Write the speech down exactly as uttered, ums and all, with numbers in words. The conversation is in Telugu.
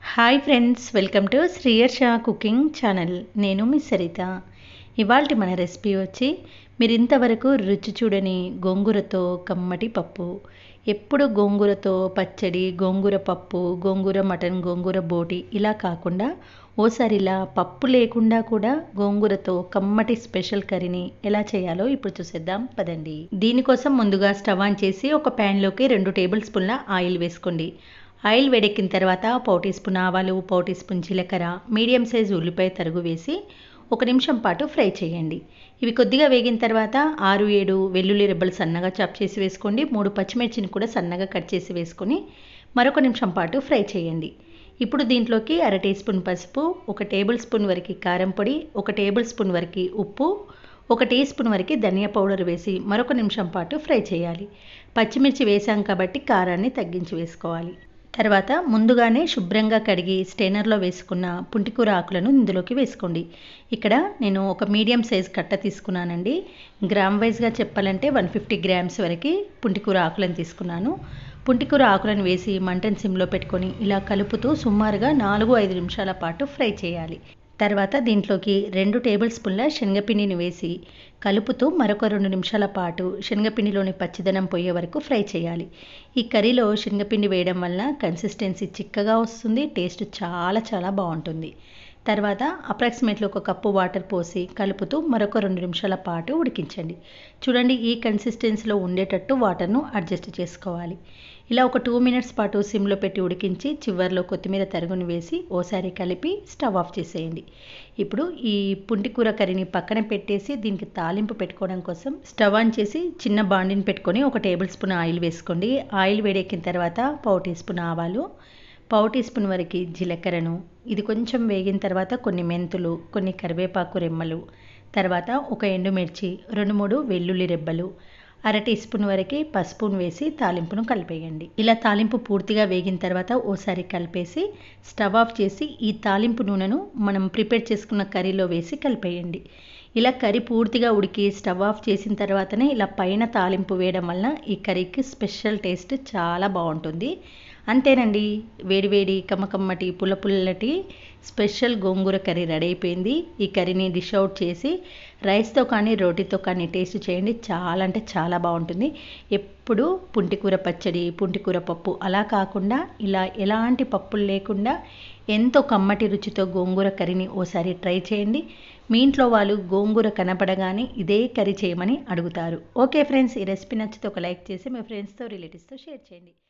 Hi friends, welcome to Sriyarsha cooking channel. నేను మీ సరిత. ఇవాల్టి మన రెసిపీ వచ్చి మీరు ఇంతవరకు రుచి చూడని గోంగూరతో కమ్మటి పప్పు. ఎప్పుడు గోంగూరతో పచ్చడి, గోంగూర పప్పు, గోంగూర మటన్, గోంగూర బోటి ఇలా కాకుండా ఓసారి ఇలా పప్పు లేకుండా కూడా గోంగూరతో కమ్మటి స్పెషల్ కర్రీని ఎలా చేయాలో ఇప్పుడు చూసేద్దాం పదండి. దీనికోసం ముందుగా స్టవ్ ఆన్ చేసి ఒక ప్యాన్లోకి రెండు టేబుల్ స్పూన్ల ఆయిల్ వేసుకోండి. ఆయిల్ వేడెక్కిన తర్వాత పావు టీ స్పూన్ ఆవాలు, పావు టీ స్పూన్ జీలకర్ర, మీడియం సైజు ఉల్లిపాయ తరుగు వేసి ఒక నిమిషం పాటు ఫ్రై చేయండి. ఇవి కొద్దిగా వేగిన తర్వాత ఆరు ఏడు వెల్లుల్లి రెబ్బలు సన్నగా చాప్ చేసి వేసుకోండి. మూడు పచ్చిమిర్చిని కూడా సన్నగా కట్ చేసి వేసుకొని మరొక నిమిషం పాటు ఫ్రై చేయండి. ఇప్పుడు దీంట్లోకి అర టీ స్పూన్ పసుపు, ఒక టేబుల్ స్పూన్ వరకు కారం పొడి, ఒక టేబుల్ స్పూన్ వరకు ఉప్పు, ఒక టీ స్పూన్ వరకు ధనియా పౌడర్ వేసి మరొక నిమిషం పాటు ఫ్రై చేయాలి. పచ్చిమిర్చి వేసాం కాబట్టి కారాన్ని తగ్గించి వేసుకోవాలి. తర్వాత ముందుగానే శుభ్రంగా కడిగి స్టెయినర్లో వేసుకున్న పుంటికూర ఆకులను ఇందులోకి వేసుకోండి. ఇక్కడ నేను ఒక మీడియం సైజ్ కట్ట తీసుకున్నానండి. గ్రామ్ వైజ్గా చెప్పాలంటే వన్ ఫిఫ్టీ గ్రామ్స్ వరకు పుంటికూర ఆకులను తీసుకున్నాను. పుంటికూర ఆకులను వేసి మంటను సిమ్లో పెట్టుకొని ఇలా కలుపుతూ సుమారుగా నాలుగు ఐదు నిమిషాల పాటు ఫ్రై చేయాలి. తర్వాత దీంట్లోకి రెండు టేబుల్ స్పూన్ల శనగపిండిని వేసి కలుపుతూ మరొక రెండు నిమిషాల పాటు శనగపిండిలోని పచ్చిదనం పోయే వరకు ఫ్రై చేయాలి. ఈ కర్రీలో శనగపిండి వేయడం వల్ల కన్సిస్టెన్సీ చిక్కగా వస్తుంది, టేస్ట్ చాలా చాలా బాగుంటుంది. తర్వాత అప్రాక్సిమేట్లీ ఒక కప్పు వాటర్ పోసి కలుపుతూ మరొక రెండు నిమిషాల పాటు ఉడికించండి. చూడండి, ఈ కన్సిస్టెన్సీలో ఉండేటట్టు వాటర్ను అడ్జస్ట్ చేసుకోవాలి. ఇలా ఒక టూ మినిట్స్ పాటు సిమ్లో పెట్టి ఉడికించి చివరిలో కొత్తిమీర తరుగును వేసి ఓసారి కలిపి స్టవ్ ఆఫ్ చేసేయండి. ఇప్పుడు ఈ పుంటికూర కర్రీని పక్కన పెట్టేసి దీనికి తాలింపు పెట్టుకోవడం కోసం స్టవ్ ఆన్ చేసి చిన్న బాండిని పెట్టుకొని ఒక టేబుల్ స్పూన్ ఆయిల్ వేసుకోండి. ఆయిల్ వేడెక్కిన తర్వాత పావు టీ స్పూన్ ఆవాలు, పావు టీ స్పూన్ వరకు జీలకర్రను, ఇది కొంచెం వేగిన తర్వాత కొన్ని మెంతులు, కొన్ని కరివేపాకు రెమ్మలు, తర్వాత ఒక ఎండుమిర్చి, రెండు మూడు వెల్లుల్లి రెబ్బలు, అర టీ స్పూన్ వరకు పసుపును వేసి తాలింపును కలిపేయండి. ఇలా తాలింపు పూర్తిగా వేగిన తర్వాత ఓసారి కలిపేసి స్టవ్ ఆఫ్ చేసి ఈ తాలింపు నూనెను మనం ప్రిపేర్ చేసుకున్న కర్రీలో వేసి కలిపేయండి. ఇలా కర్రీ పూర్తిగా ఉడికి స్టవ్ ఆఫ్ చేసిన తర్వాతనే ఇలా పైన తాలింపు వేయడం వల్ల ఈ కర్రీకి స్పెషల్ టేస్ట్ చాలా బాగుంటుంది. అంతేనండి, వేడివేడి కమ్మకమ్మటి పుల్ల పుల్లటి స్పెషల్ గోంగూర కర్రీ రెడీ అయిపోయింది. ఈ కర్రీని డిష్ అవుట్ చేసి రైస్తో కానీ రోటీతో కానీ టేస్ట్ చేయండి, చాలా అంటే చాలా బాగుంటుంది. ఎప్పుడు పుంటికూర పచ్చడి, పుంటికూర పప్పు అలా కాకుండా ఇలా ఎలాంటి పప్పులు లేకుండా ఎంతో కమ్మటి రుచితో గోంగూర కర్రీని ఓసారి ట్రై చేయండి. మీ ఇంట్లో వాళ్ళు గోంగూర కనపడగానే ఇదే కర్రీ చేయమని అడుగుతారు. ఓకే ఫ్రెండ్స్, ఈ రెసిపీ నచ్చితే ఒక లైక్ చేసి మీ ఫ్రెండ్స్తో రిలేటివ్స్తో షేర్ చేయండి.